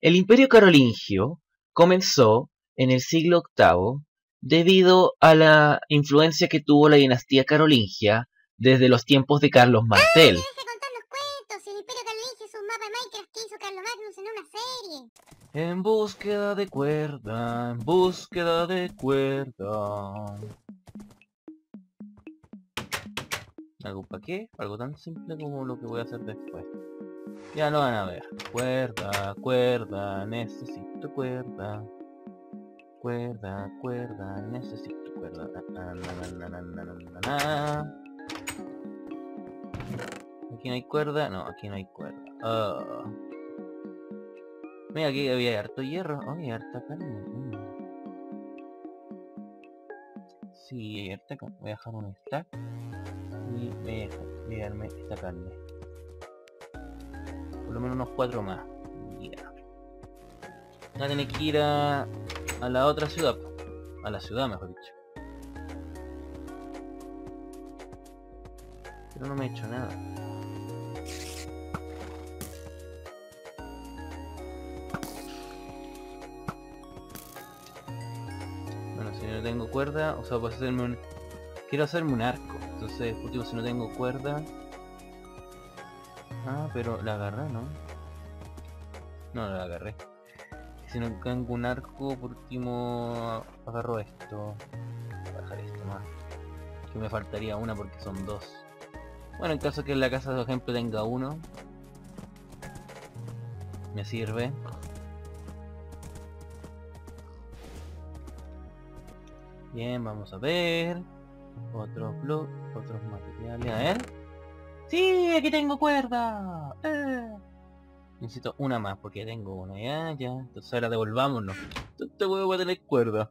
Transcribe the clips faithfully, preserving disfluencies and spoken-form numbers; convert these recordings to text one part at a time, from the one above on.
El Imperio Carolingio comenzó en el siglo octavo debido a la influencia que tuvo la dinastía carolingia desde los tiempos de Carlos Martel. ¡Ah, deja de contar los cuentos! El Imperio Carolingio es un mapa de Minecraft que hizo Carlos Magnus en una serie. En búsqueda de cuerda, en búsqueda de cuerda. ¿Algo para qué? Algo tan simple como lo que voy a hacer después. Ya lo van a ver. Cuerda, cuerda, necesito cuerda. Cuerda, cuerda, necesito cuerda. Na, na, na, na, na, na, na. Aquí no hay cuerda. No, aquí no hay cuerda. Oh. Mira, aquí había harto hierro. Oh, hay harta carne. Mm. Sí, hay harta carne. Voy a dejar un stack. Y voy a dejarme esta carne. Por lo menos unos cuatro más. Ya. Yeah. Voy a tener que ir a, a la otra ciudad. A la ciudad, mejor dicho. Pero no me he hecho nada. Bueno, si no tengo cuerda, o sea, puedo hacerme un... Quiero hacerme un arco. Entonces, último, si no tengo cuerda... Ah, pero la agarré, ¿no? No, no la agarré. Si no tengo un arco, por último agarro esto. Voy a dejar esto más. Que me faltaría una porque son dos. Bueno, en caso que en la casa, por ejemplo, tenga uno, me sirve. Bien, vamos a ver. Otros bloques, otros materiales. A ver. ¡Sí! ¡Aquí tengo cuerda! ¡Eh! Necesito una más porque tengo una. Ya, ya. Entonces ahora devolvámonos. Este huevo va a tener cuerda.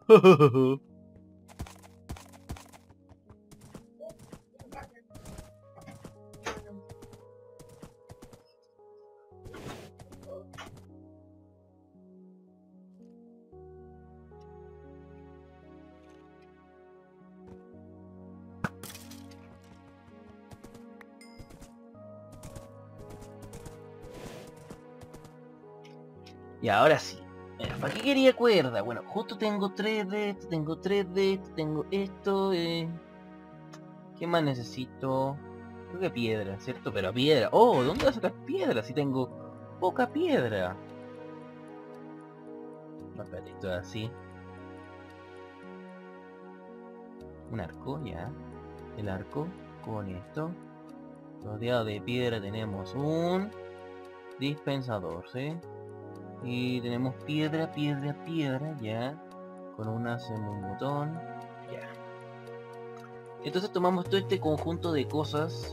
Y ahora sí. ¿Para qué quería cuerda? Bueno, justo tengo tres de esto, tengo tres de esto, tengo esto. Eh... ¿Qué más necesito? Creo que piedra, ¿cierto? Pero piedra. Oh, ¿dónde voy a sacar piedra? Si tengo poca piedra. No, espérate, esto es así. Un arco, ya. El arco con esto. Rodeado de piedra tenemos un dispensador, ¿sí? Y tenemos piedra, piedra, piedra, ya. Con una hacemos un botón, ya. Entonces tomamos todo este conjunto de cosas.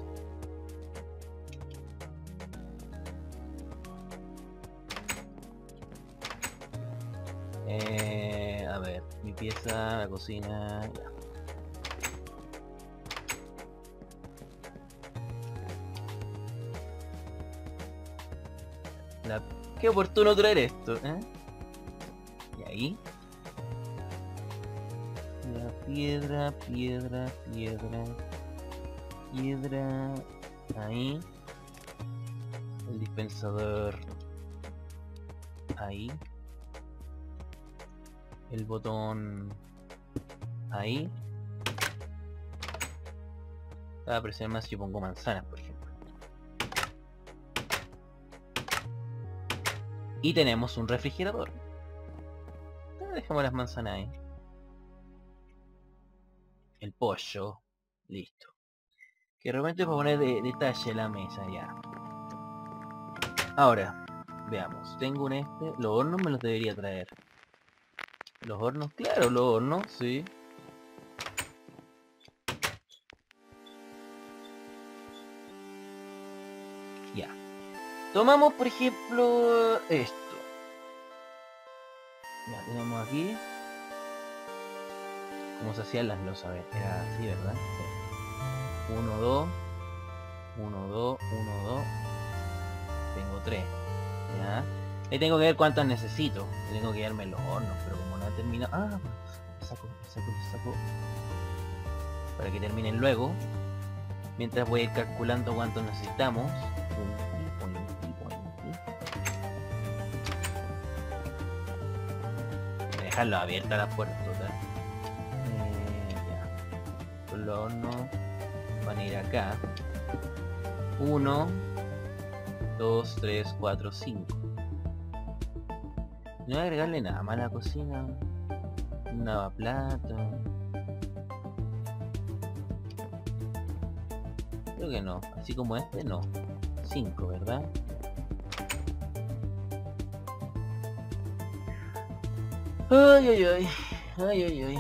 Eh, a ver, mi pieza, la cocina, ya. La... Qué oportuno traer esto, ¿eh? Y ahí. La piedra, piedra, piedra. Piedra. Ahí. El dispensador. Ahí. El botón. Ahí. Va a apreciar más si yo pongo manzanas, por ejemplo. Y tenemos un refrigerador. Dejamos las manzanas ahí. El pollo. Listo. Que realmente para poner de detalle la mesa ya. Ahora, veamos. Tengo un este. Los hornos me los debería traer. Los hornos, claro, los hornos, sí. Ya. Tomamos, por ejemplo, esto. Ya tenemos aquí. Como se hacían las losas, era así, ¿verdad? Sí. uno, dos. uno, dos, uno, dos. Tengo tres. Ya. Ahí tengo que ver cuántas necesito. Tengo que darme los hornos, pero como no he terminado... Ah, saco, saco, saco. Para que terminen luego. Mientras voy a ir calculando cuánto necesitamos. dejarlo abierta la puerta total. Eh, ya. Los hornos van a ir acá. uno, dos, tres, cuatro, cinco. No voy a agregarle nada más a la cocina. Un lavaplato. Creo que no. Así como este, no. cinco, ¿verdad? Ay, ay, ay. Ay, ay, ay.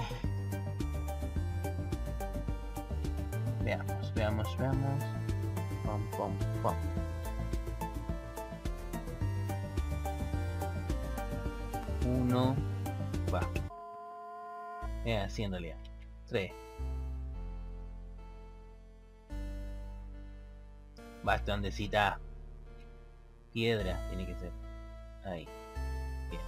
Veamos, veamos, veamos. Pam, pam, pam. Uno. Va. Eh, haciéndole. Tres. Bastón de cita. Piedra tiene que ser. Ahí. Bien.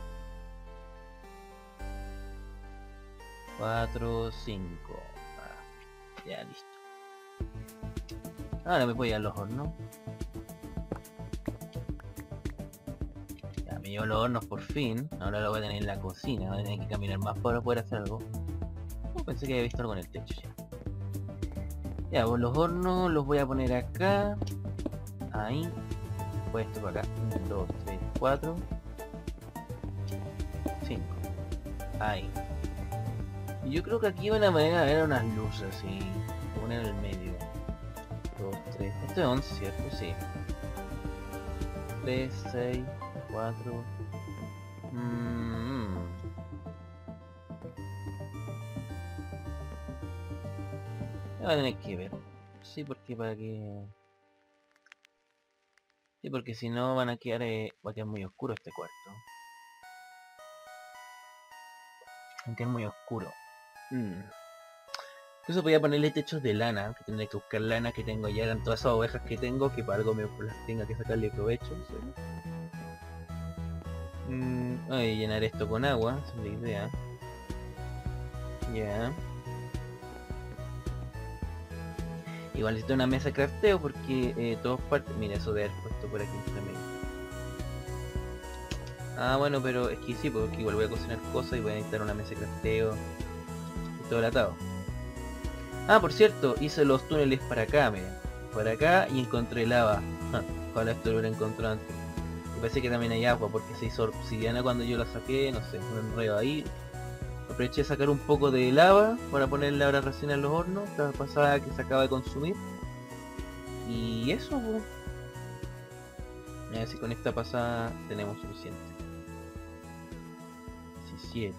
Cuatro, cinco. Ah, ya listo. Ahora me voy a los hornos. Ya me llevo los hornos por fin. Ahora lo voy a tener en la cocina. Voy a tener que caminar más para poder hacer algo. Oh, pensé que había visto algo en el techo ya. Ya, pues los hornos los voy a poner acá. Ahí. Pues esto para acá. uno, dos, tres, cuatro. cinco. Ahí. Y yo creo que aquí van a manera de ver unas luces y poner en el medio. dos, tres. Esto es once, ¿cierto? Sí. tres, seis, cuatro. Mm. Va a tener que ver. Sí, porque para que... Sí, porque si no van a quedar... Eh... va a quedar muy oscuro este cuarto. Va a quedar muy oscuro. Mm. Incluso podía ponerle techos de lana, que tendré que buscar lana que tengo ya, eran todas esas ovejas que tengo, que para algo me las tenga que sacarle provecho. ¿Sí? Mm, voy a llenar esto con agua, esa es la idea. Ya. Yeah. Igual necesito una mesa de crafteo porque eh, todos partes... Mira, eso de haber puesto por aquí también. Ah, bueno, pero es que sí, porque igual voy a cocinar cosas y voy a necesitar una mesa de crafteo. Y todo atado. Ah, por cierto, hice los túneles para acá, miren. Para acá y encontré lava. Ojalá esto lo hubiera encontrado antes. Me parece que también hay agua porque se hizo obsidiana cuando yo la saqué, no sé, un enredo ahí. Aproveché de sacar un poco de lava para ponerle ahora recién en los hornos, la pasada que se acaba de consumir. Y eso, pues. A ver si con esta pasada tenemos suficiente. diecisiete.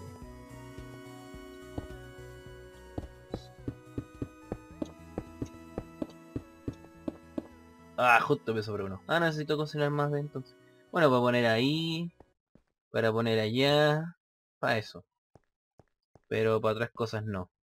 Ah, justo me sobró uno. Ah, necesito cocinar más de entonces. Bueno, para poner ahí. Para poner allá. Para eso. Pero para otras cosas no.